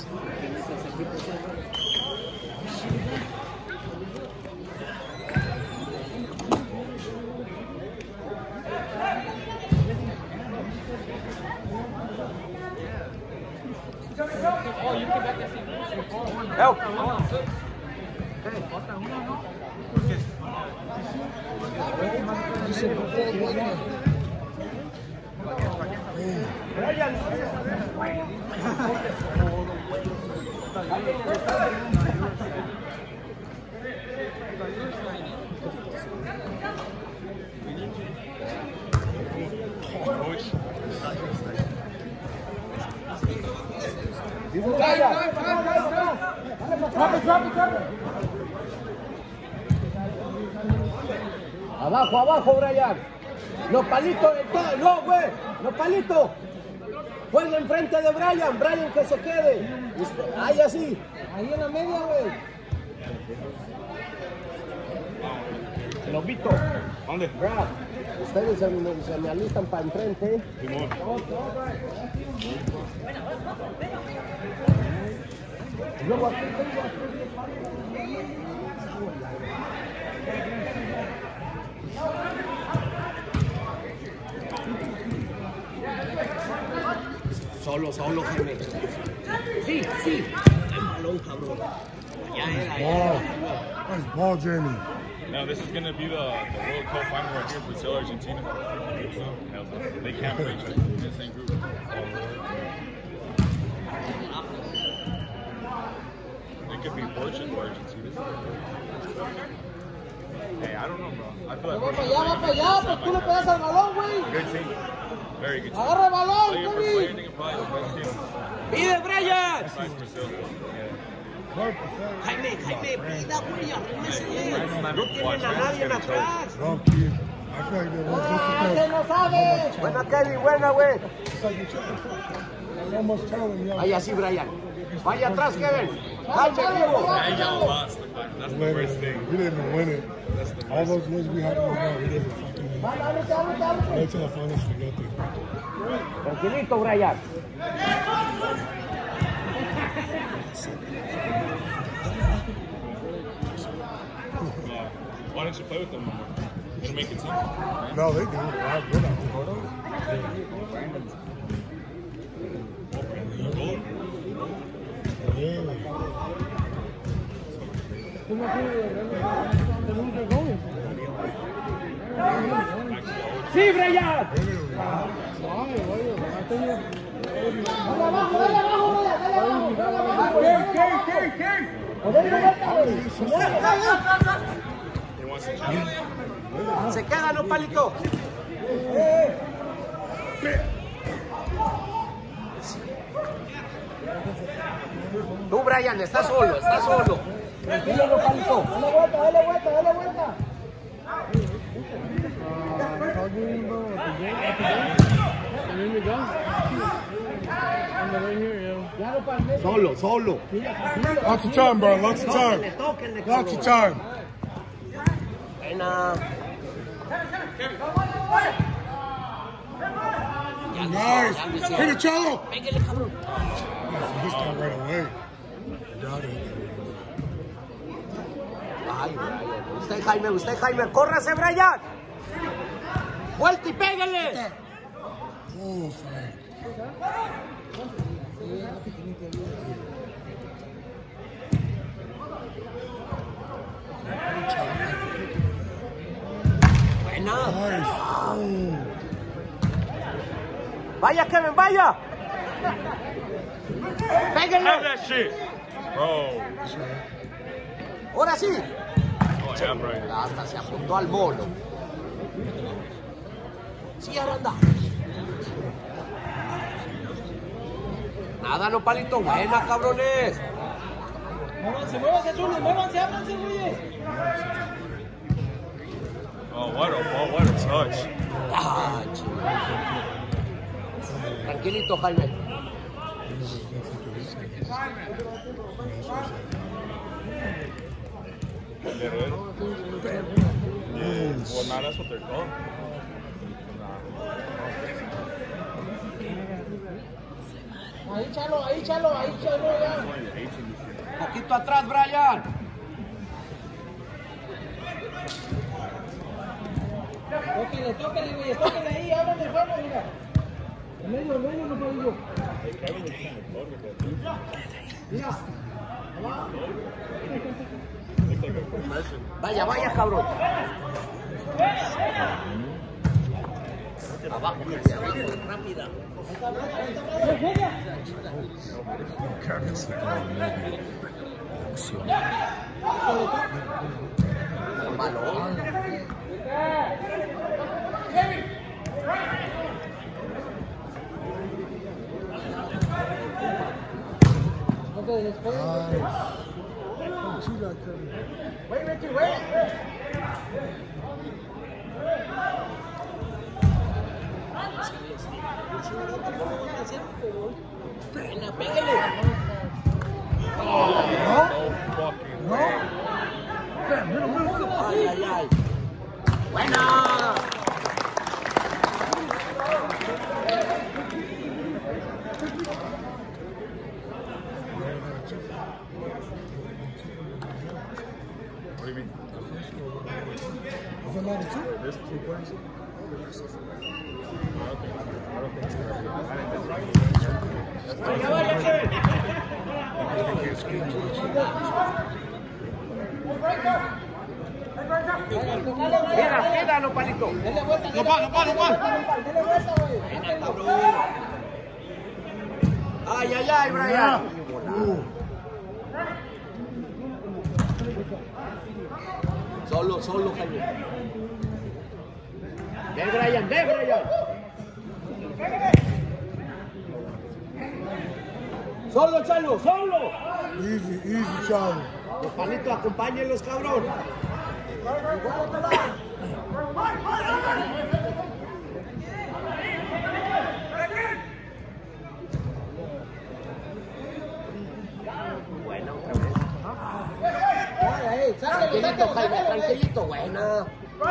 Abajo, abajo, Brian. Los palitos, no, güey. Los palitos. Juega enfrente de Brian. Brian que se quede. Ahí así. Ahí en la media, güey. Lobito. ¿Dónde? Ustedes se me alistan para enfrente. Luego aquí Solo, Jaime. Sí. El balón, cabrón. Nice ball, Jeremy. Now this is going to be the World Cup final right here, Brazil, Argentina. They can't play each other in the same group. It could be Portugal or Argentina. Hey, I don't know, bro. I feel like va para allá, pues tú le pegas al balón, güey. Good team. Very good team. Agarra el balón, Kevin. Pide, Brian. Besides Brazil. Jaime, pida, güey, arrímese. No tienen a nadie en atrás. No, kid. I feel like they're just no sabe. Buena, Kevin, buena, güey. almost telling you. Vaya así, Brian. Vaya atrás, Kevin. Jaime, vivo. And y'all lost. That's the worst thing. We didn't even win it. All those wins we had to win, we didn't fucking win. Wait till the finals for nothing. Tranquilito, Brian. Why don't you play with them more? You should make a team. No, they do. We're not the photos. ¡Sí, Brian! Se queda, no, palito. Tú, Brian, estás solo, estás solo. Tranquilo, no, palito. Dale vuelta. Solo. Lots of time, bro. Lots of time. Lots of time. Buena. Nice. Hit it, Cholo. Pégale, cabrón. He stopped right away. Got it. Ay, Brian. Usted, Jaime. ¡Córrase, Brian! ¡Vuelta y pégale! Oh, fuck. Buena. Nice. Oh. Vaya, Kevin, vaya. Pégale. Have that shit, bro. Ahora sí. Oh, yeah, bro. Hasta se apuntó al mono. Sí, Aranda. Nada, no, palito. Buena, cabrones. Muévanse, Tunes. Muévanse, háblanse, güeyes. Oh, what a touch. Ah, chido. Tranquilito, Jaime. Guerrero? Yes. Well, nah, that's what they're called. Ahí, Chalo, ya. Poquito atrás, Brian. Tóquele, güey, tóquele ahí, háblame el juego, mira. En medio, no puedo yo. Mira. Vaya, cabrón. Abajo, rápida. Wait, Ricky, wait. Pégale. Ay. Buena. What do you mean? Is it not a two? There's 2 points. Queda, no palito. No pa. Ay, Brian. Solo, Jaime. Ve, Brian. Solo, Chalo, solo. Easy, Charlie. Los palitos, acompáñenlos, cabrón. Bueno, otra vez. Tranquilito, Jaime, tranquilito, buena.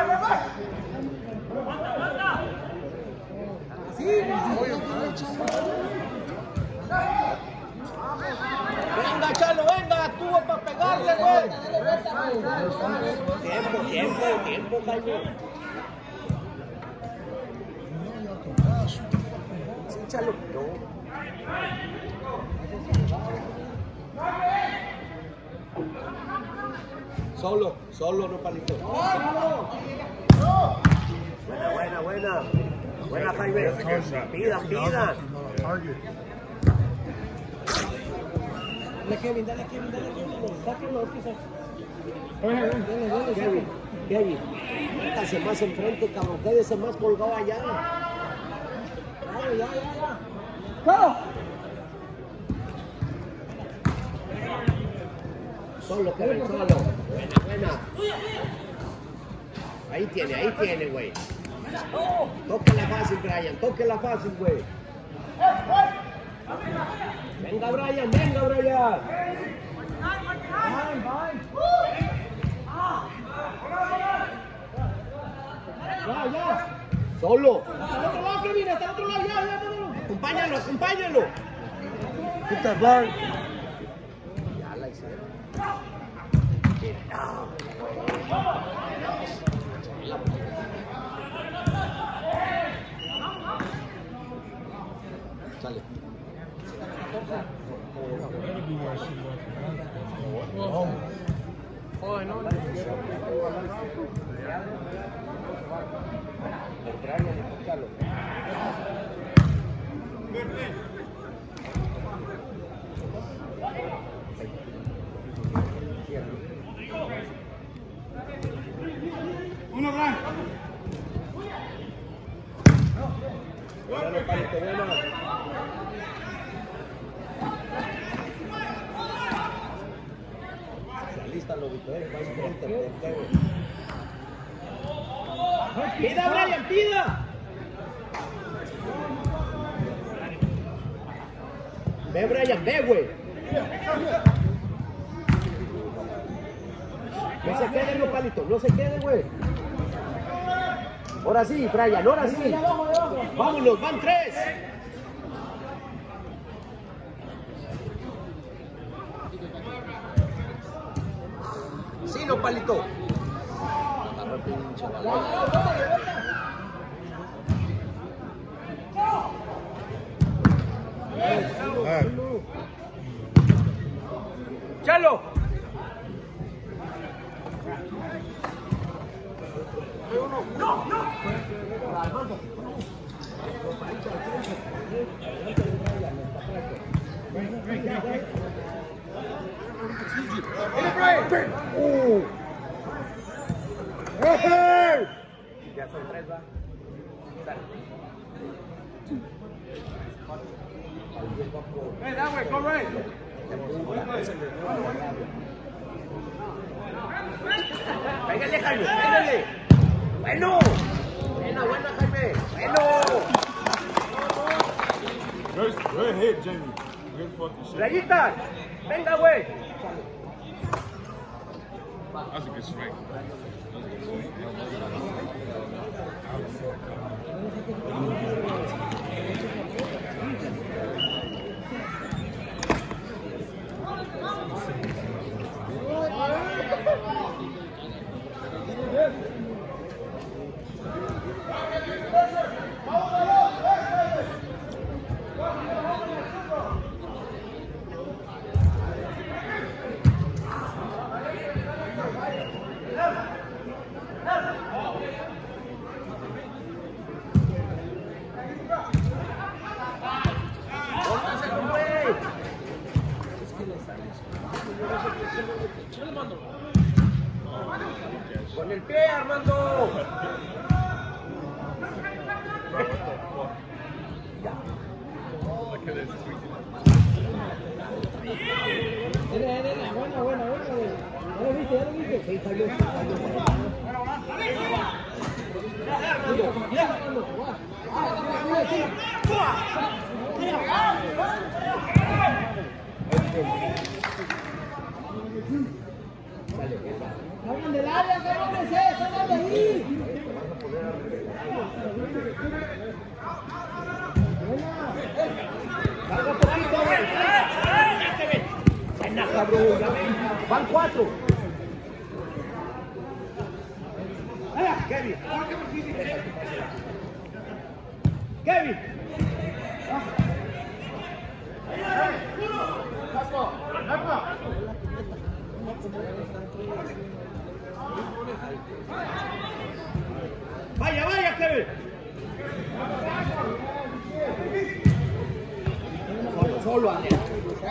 Venga, Chalo, venga, tuvo para pegarle, güey. Tiempo, Jaime. Sí, Chalo, no. Solo, no palito. Buena. Buena, Jaime. Pidan. Dale, Kevin. Sáquenlo, Kevin. Métase más enfrente, cabrón. Quédese más colgado allá. Ya. ¡Go! Solo, Kevin, solo. Buena. Ahí tiene, güey. Tóquela fácil, güey. Venga, Brian. Ya. Solo. Hasta el otro lado, Kevin, ya. Acompáñalo. Put that bar. Ya la hicieron. Sale. Uno, Bran. Bueno, palito, bueno. Alístalo, Víctor, va enfrente. ¡Pida, Brian, pida! Ve, Brian, ve, güey. No se quede, no, palito, no se quede, güey. Ahora sí, Brian, ahora sí. Vámonos, van 3. Nopalito. Chalo. Ya son 3, va. Hey, that way, go right. Pégale, Jaime, pégale. Bueno. Buena, Jaime. Bueno. Good hit, Jamie. Good fucking shit. Rayitas. Venga, güey. That's a good strike. Con el pie, Armando. Buena. ¿Ya lo viste? Sí, salió. Salgan del área, cabrones, salgan de ahí. Salga poquito, güey. Buena, cabrón. Van 4. Kevin. Vaya, Kevin. Solo, Andrea.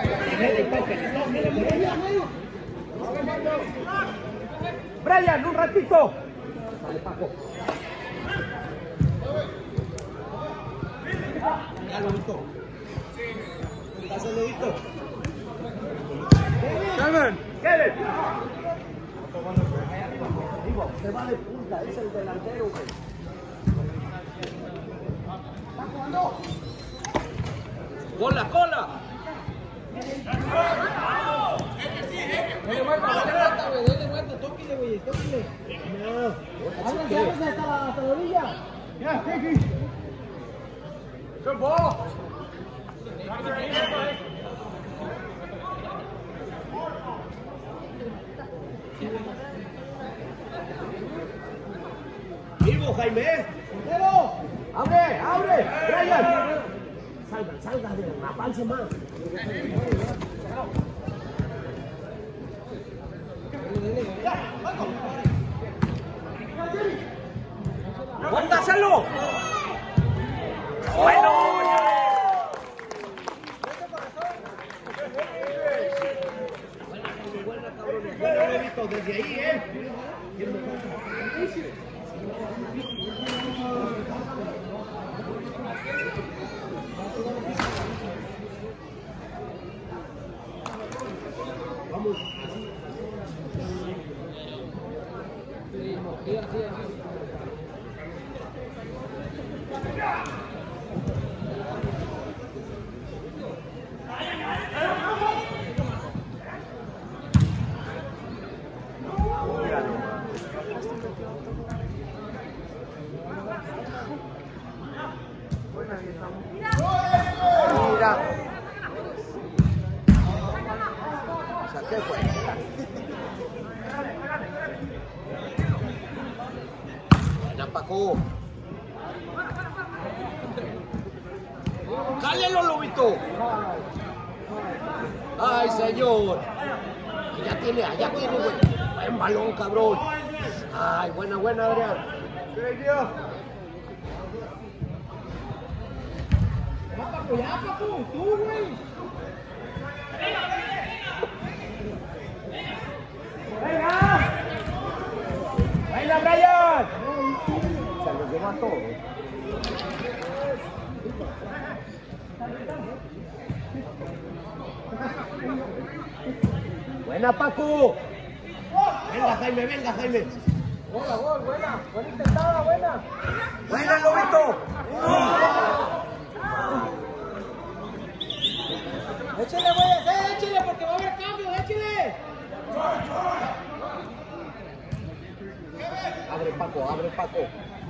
Brian, un ratito. Dale, Paco. Ya lo visto. Kevin. Digo, se va de punta, es el delantero, güey. ¡Cola! Dale vuelta, tóquile, güey, tóquile. No. Háganse hasta la orilla. Yeah, take it. Good ball. Vivo, Jaime. ¡Abre! ¡Brian! Salga de avance más. ¡Póngaselo! ¡Bueno! Buena, cabrón. Buena, desde ahí, Vamos. Mira. Saqué, pues. Paco. ¡Cálelo, Lobito! ¡Ay, señor! Allá tiene, güey. Buen balón, cabrón. ¡Ay, buena, Adrián! Ya, Paco, tú, güey. ¡Venga! ¡Venga, Brian! Se los lleva a todos. ¡Buena, Paco! ¡Venga, Jaime! Buena intentada, buena. ¡Buena, Lobito! Échale, güey, échale, porque va a haber cambio, échale. Abre, Paco.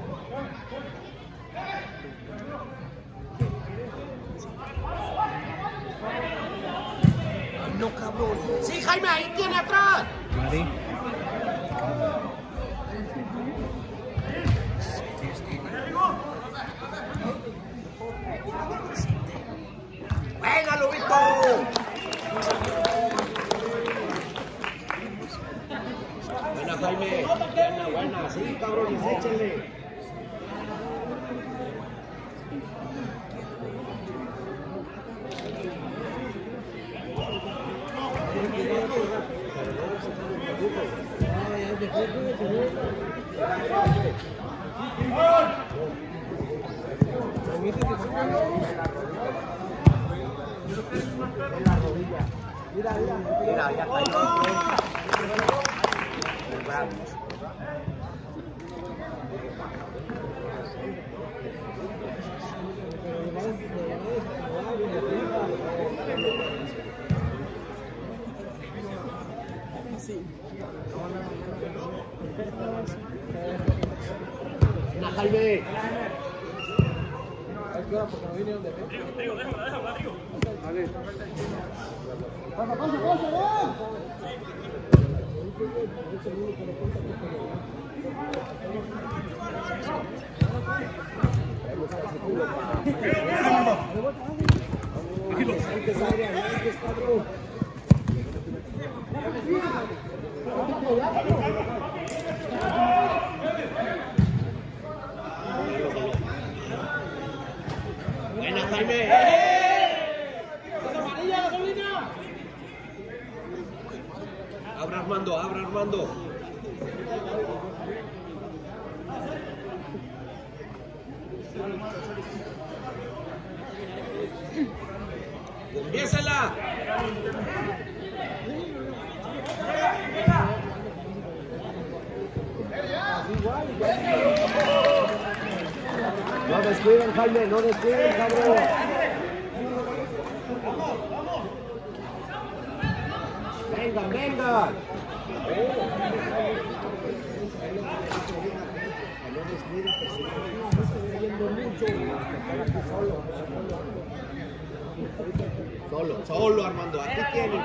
No, cabrón. Sí, Jaime, ahí tiene atrás. ¡Venga, Lobito! Buena, Jaime. Buena. Sí, cabrones, échenle. Mira, ya cayó. Venga, Jaime. Buena, Jaime. ¡Amarilla, gasolina! Abra Armando. ¡Empiézala! No descuiden, Jaime, no descuiden, cabrón. Venga. Solo, Armando, aquí tienes.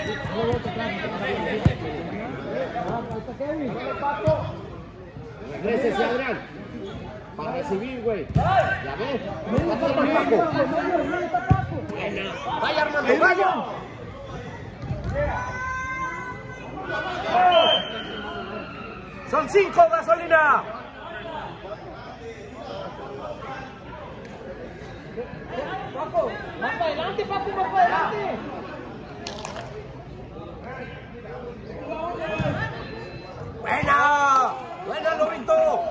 Regrese, Adrián. Para recibir, güey. ¿Ya ves? Buena. Vaya, Armando, vaya. Son 5, gasolina. Paco, más para adelante, Paco, más para adelante. Buena, Lobito.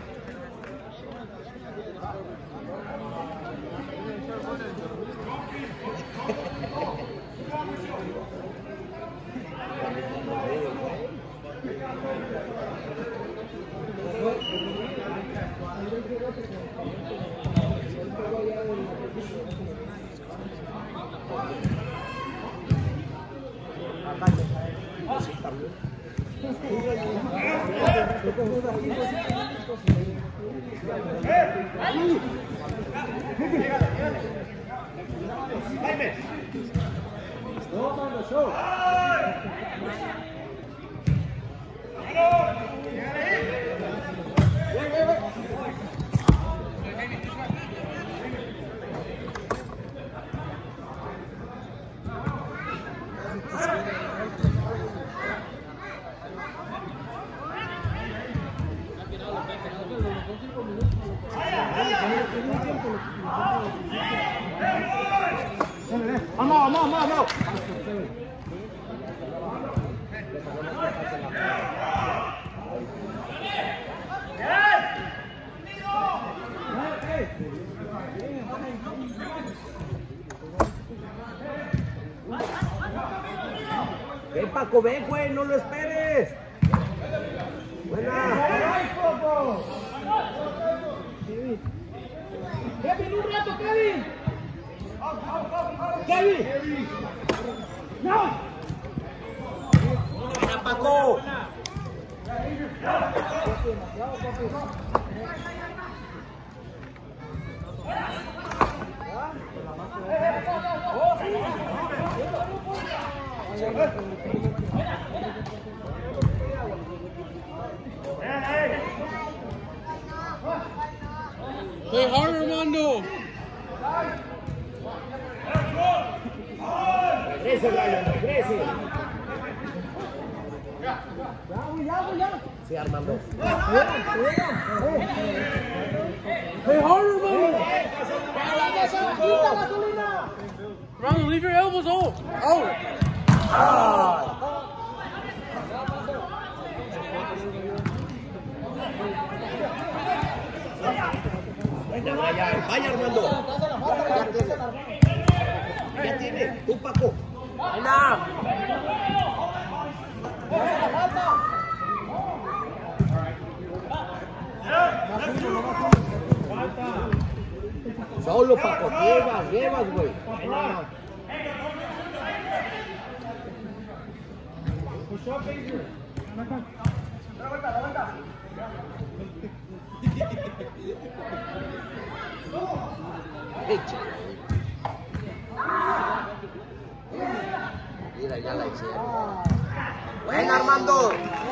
Jaime. No, mano, show. Ven. Vamos. Ven, Paco, ven, güey, no lo esperes. Buena. Kevin, un rato, Kevin. Kevin. No. Buena, Paco. Play hard, Armando. Regrese, Brian, regrese. Ya. Sí, Armando. Play hard, Armando. Quita gasolina. Armando, leave your elbows out. Out. Venga, Brian, vaya, Armando. Ya tiene, tú, Paco. Venga. Solo, Paco, llevas, güey. Mira, ya la hice. Buena, Armando.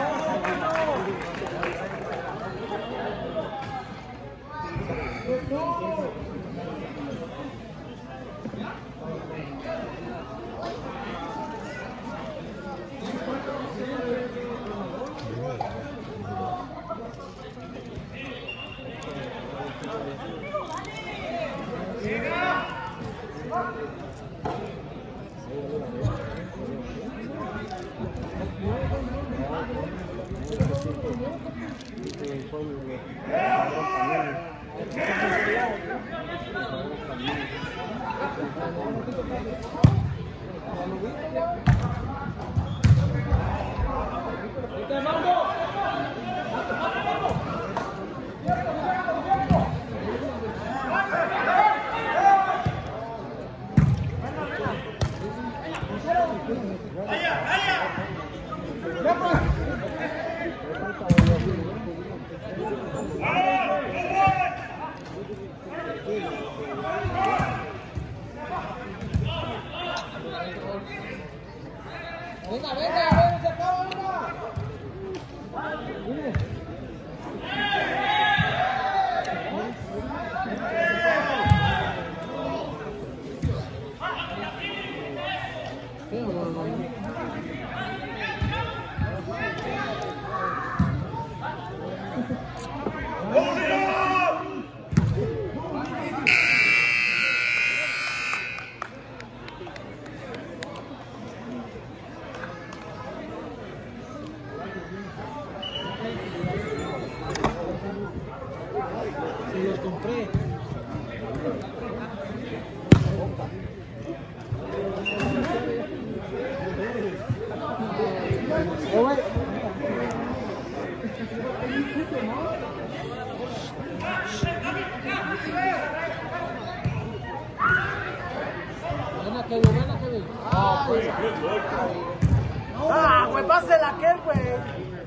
Ah, güey, pásela aquel, güey.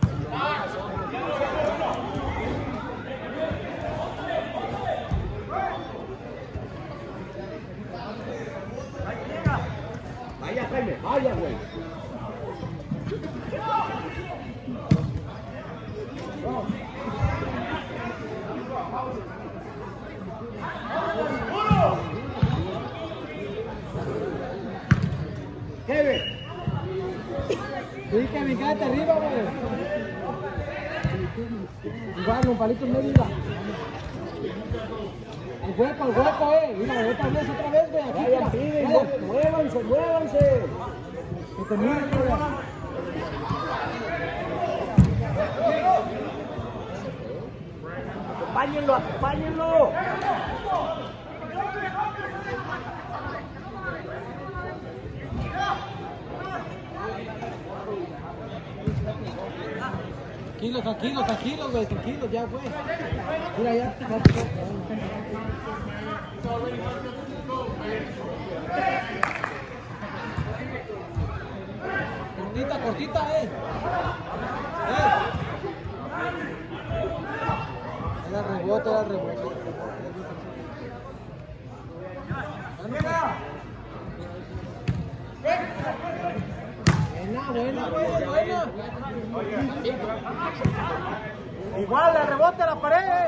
Vaya, Jaime, vaya, güey. Kevin. Sí, Kevin, quédate arriba, güey. Igual, un palito en medio. El hueco, mira, otra vez, güey. Aquí, Vayan, piden, muévanse. Que te miren, güey. Acompáñenlo. Tranquilo, güey, tranquilo, ya fue. Mira, ya. Cortita, Era rebote. Buena. Igual, le rebote a la pared.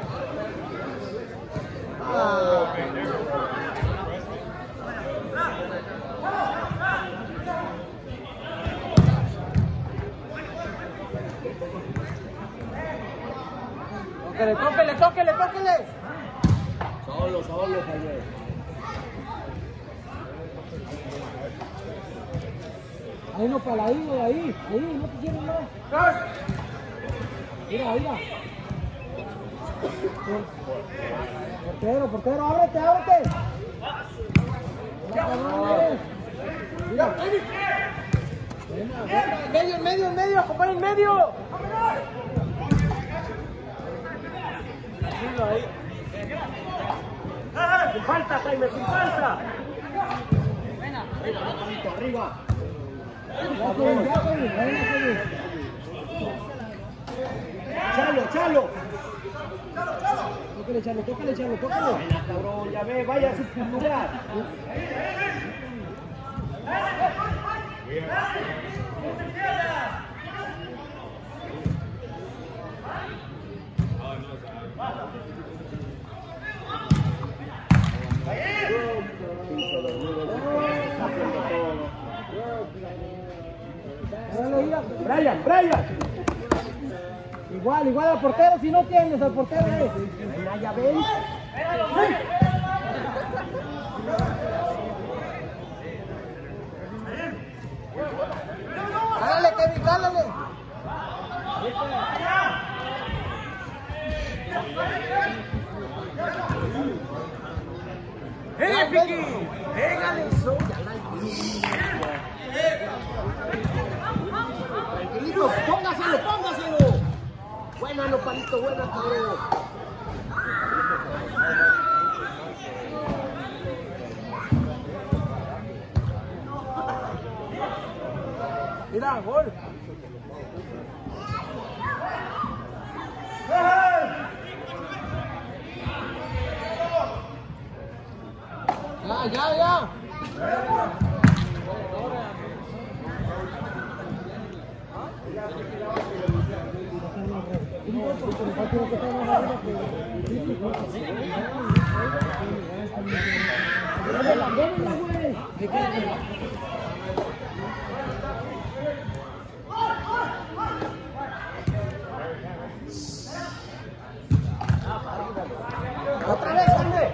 Tóquele. Solo, Javier. Ahí no, para ahí, no te quieren más. Mira. Portero, ábrete. Mira. En medio, acompaña en medio. Ahí. Sin falta, Jaime, sin falta. Arriba. Chalo. Tócale. Vaya, cabrón, ya ve, vaya a su lugar. Brian. Igual al portero, si no tienes al portero. Ya ven. Dale, Kevin, dale. Piqui! ¡Pégale eso! Tranquilitos, póngaselo. Buena, Nopalito, buena, cabrón. Mira, gol. Ya. Otra vez, Jaime.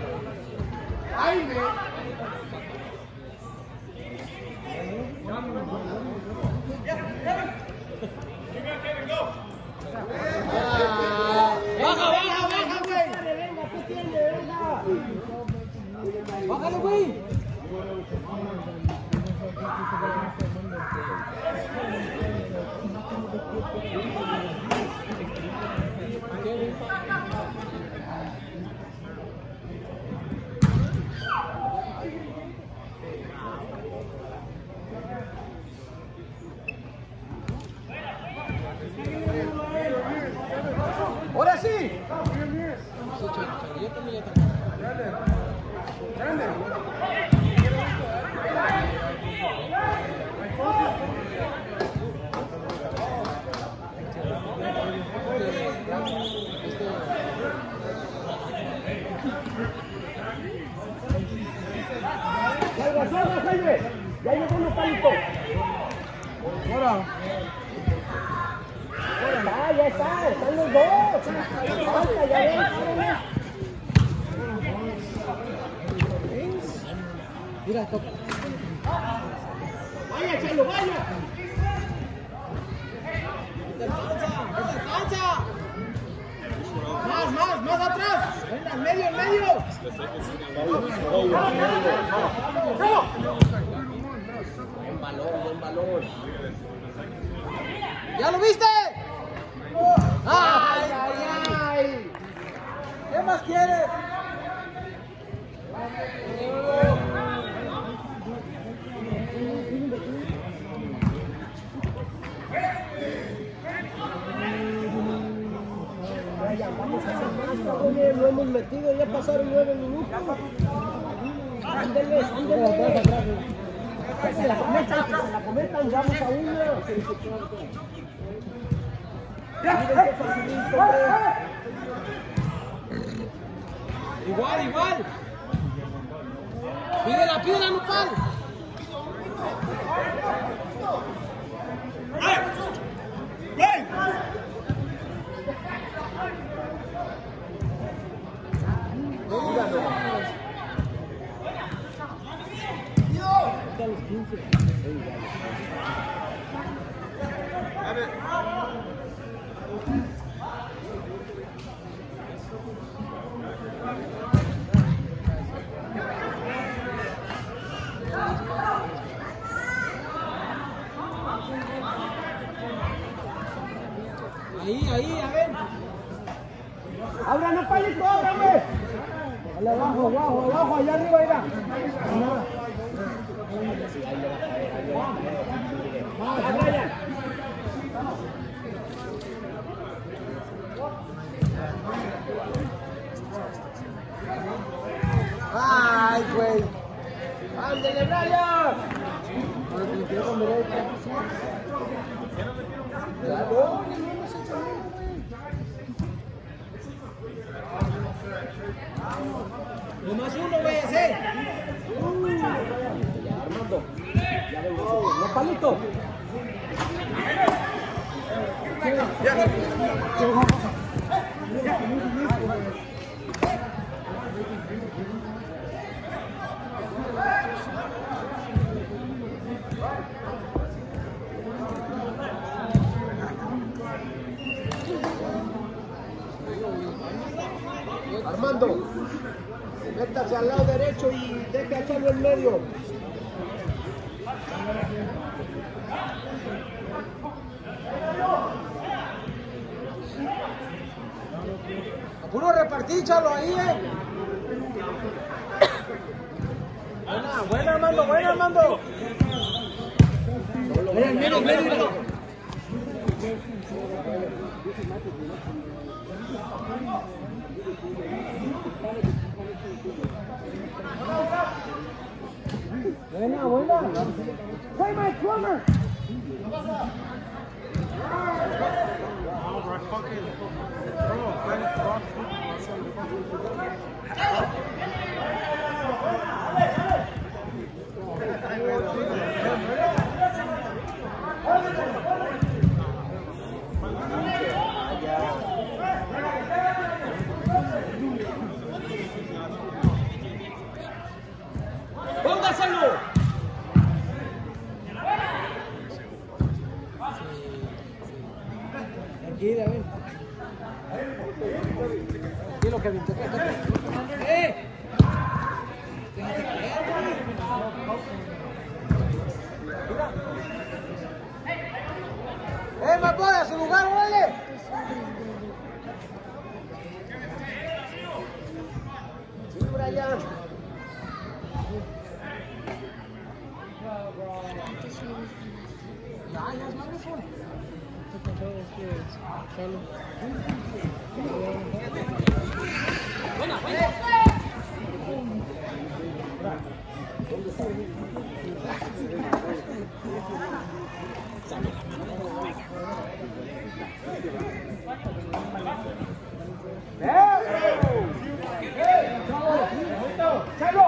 Baja, güey. Venga, ¿qué tiene? Venga. Bájale, güey. Ahora sí. Salga, Jaime. Ya llegó Nopalito. Ahora. Ya está, están los dos. Falta, ya ves. Mira, toca. Vaya, Chalo, vaya. ¡Alcanza! ¡Más atrás! ¡Venga, en medio! ¡Chalo! Buen balón. ¿Ya lo viste? ¡Ay! ¿Qué más quieres? Vamos a hacer más, cabrones. Lo hemos metido, ya pasaron 9 minutos. Ándeles. Que se la cometan, vamos a una. Miren qué facilito, Igual. Pídela, Nopal. Ahí, a ver. ¡Ábrame, palito, ábrame! Abajo, allá arriba, mira. Más, Brian. ¡Ay, güey! ¡Ándale, Brian! ¡Claro! Nomás uno, güey, ese. Armando, ya vengo, no palito. Armando, métase al lado derecho y deje a Chalo en medio. Puro repartir, Chalo, ahí, Buena, Armando. Mira. Buena. Play my drummer. ¡Póngaselo! Tranquila, ven. Tranquilo, Kevin. Más bola, a su lugar, órale. Sí, Brian. Ya es más mejor. Buena. ¡Chalo!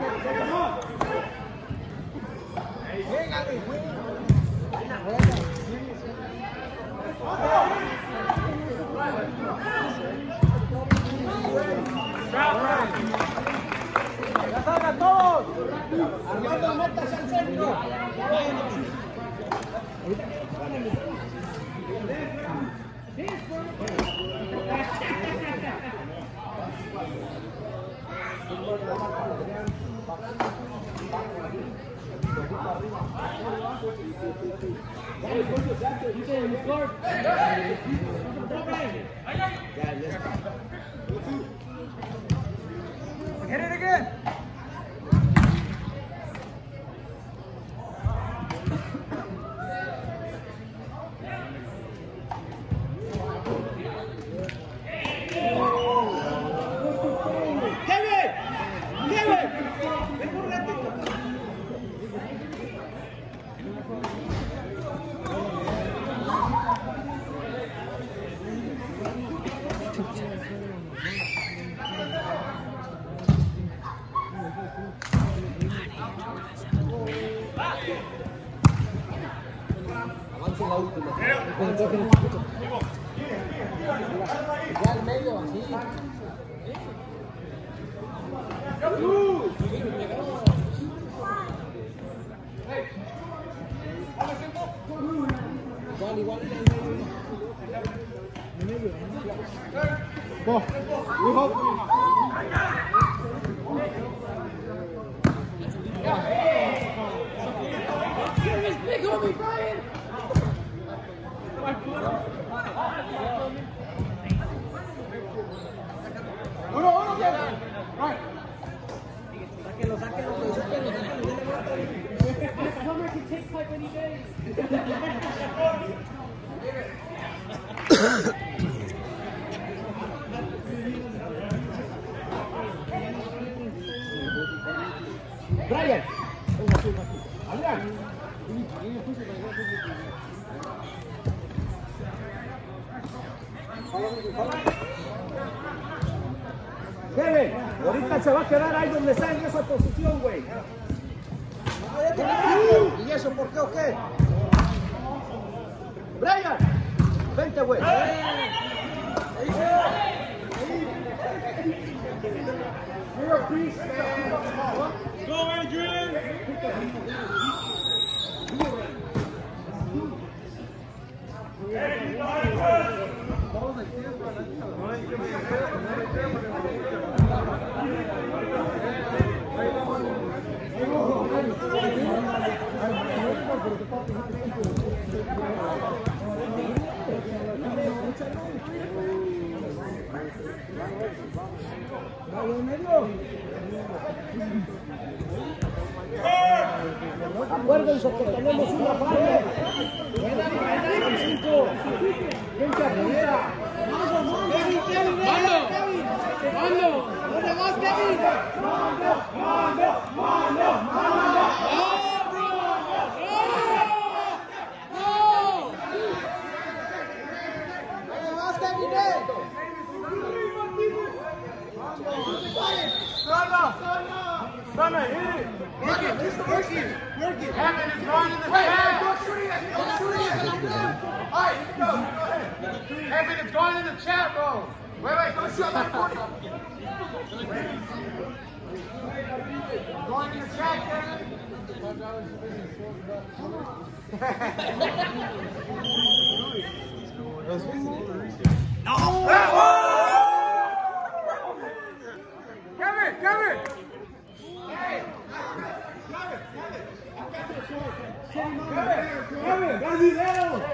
Venga, güey. ¡Ya salgan todos! Armando, métase al centro. Hit it again. Avance la última. Ya al medio, así. Igual. Go. Big homie, Brian! Uno, ya. Right. Sáquenlo. Homer can take pipe any day. Brian. Adrián. Kevin, ahorita se va a quedar ahí donde está en esa posición, güey. ¿Y eso por qué o qué? Brian, vente, güey. Go, Adrian! Acuérdense que tenemos una falla. Buena, 5. Pincha primera. ¡Mando! ¿Dónde vas, Kevin? Son, hit it. Work it. Kevin is going in the chat. All right, go ahead. Kevin is going in the chat, bro. Wait, don't shoot that 40. Going in the chat, Kevin. Kevin! Kevin, brasileiro!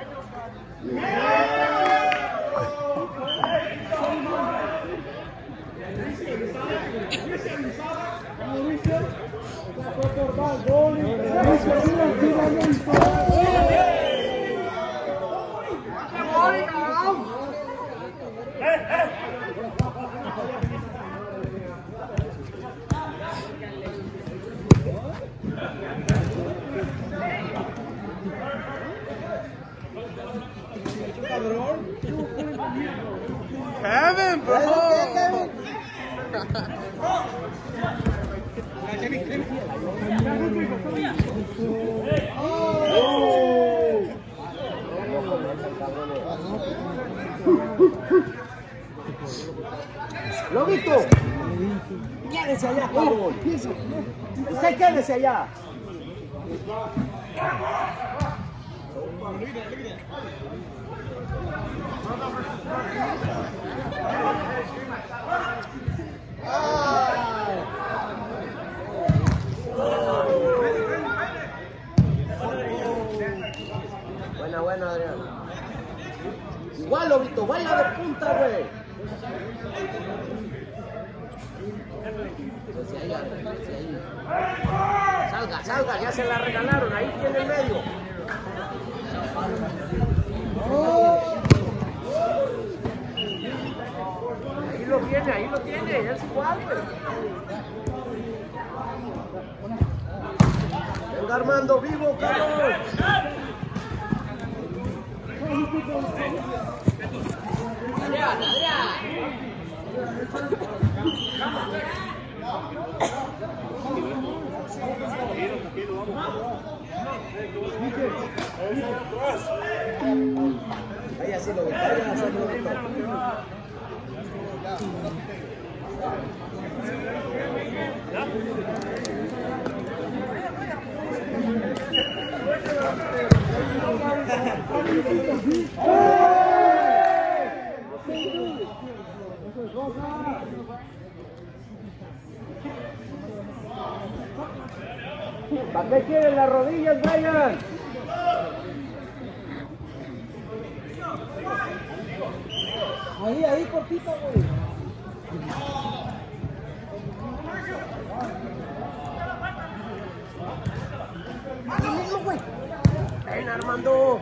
Kevin, bro! quédese allá, cabrón. Usted quédese allá. Buena, Adrián. Igual, Lobito, baila de punta, güey. Salga, ya se la regalaron, ahí tiene el medio. Ahí lo tiene, es igual, güey. Venga, Armando, vivo, cabrón. Ahí así lo ¿Para qué quieren las rodillas, Brian? Ahí, cortita, güey. Ven, Armando.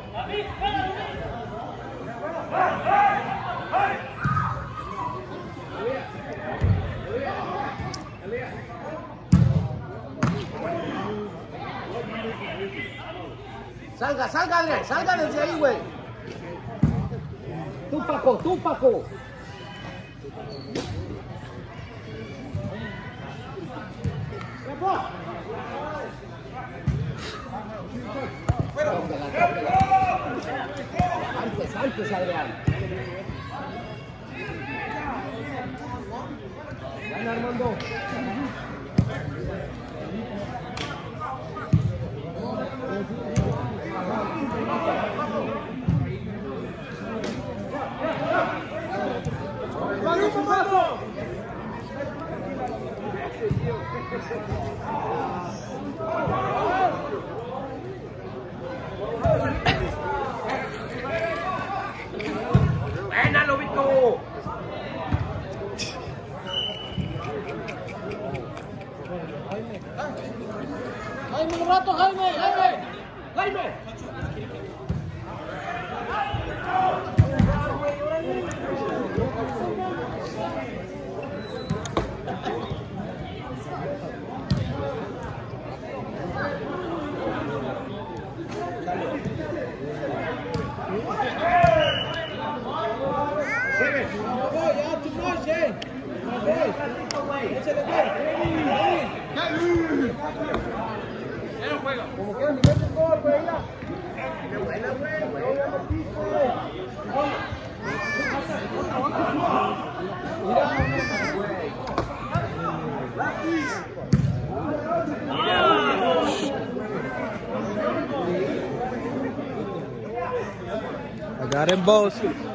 Salga, Adrián, salga desde ahí, güey. Tú, Paco. Antes, Adrián. Ven, Armando. ¡Buena, Lobito! ¡Jaime, un rato, Jaime! Como que ni mete gol, güey, ya. ¡Qué buena, güey! I got him both.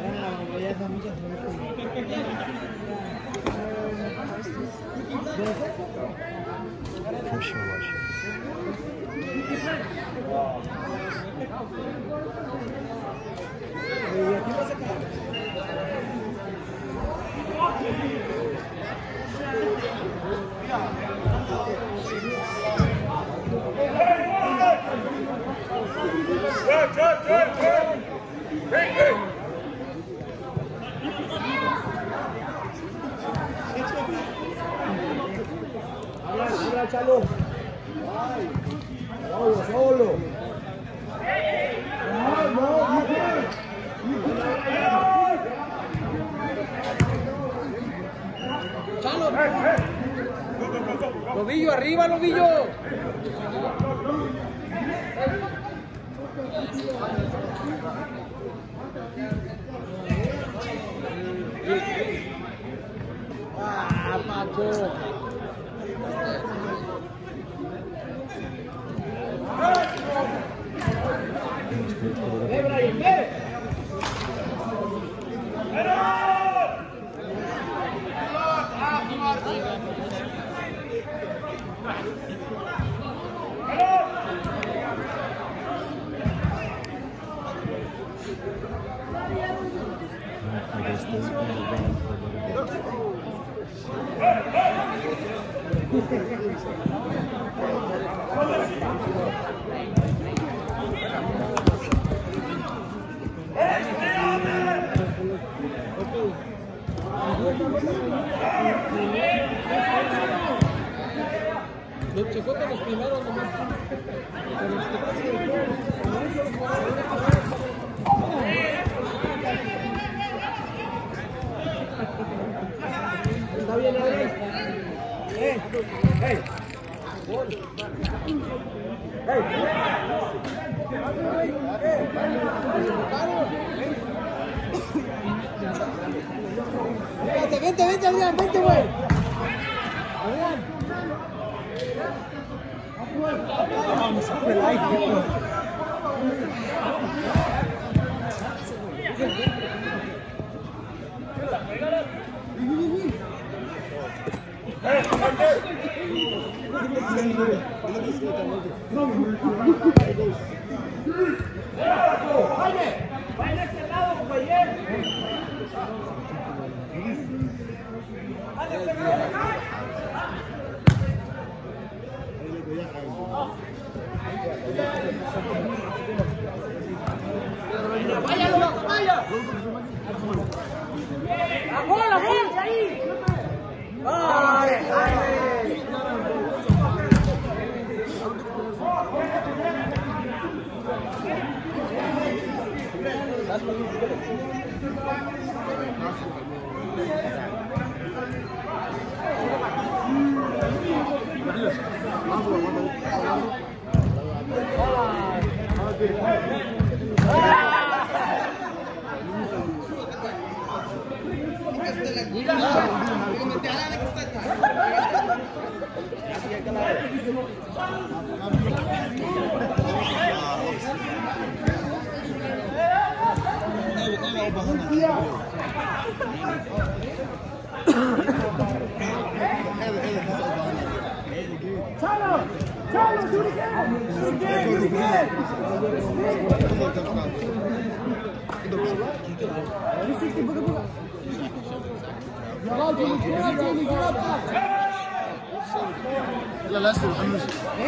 Chalo. Solo. Chalo. Lobillo, arriba, Lobillo. Pacho. Los chicotes los primeros nomás. Está bien, Adrián. Hey. Vente, Adrián, vente, güey. Adrián. Vamos a pelar. Va en este lado, compañero. Vaya, loco, vaya. ¡La bola, ahí! ¡Ay, ay! Chalo, do it again! Do it again! لا لا اسمع محمد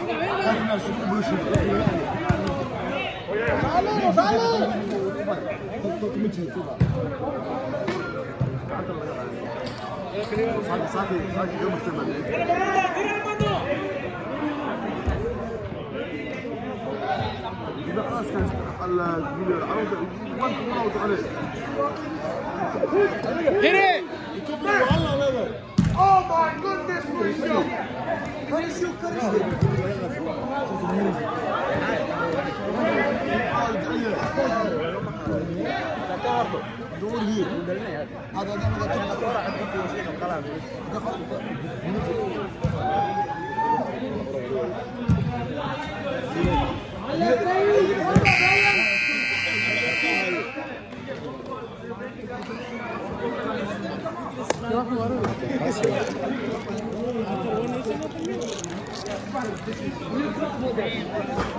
Get it! Oh my goodness, Mauricio! Gracias.